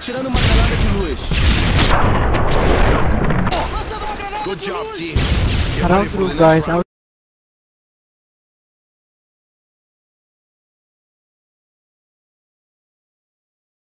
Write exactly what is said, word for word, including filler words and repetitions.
Atirando uma granada de luz. Good job, team. Around through guys.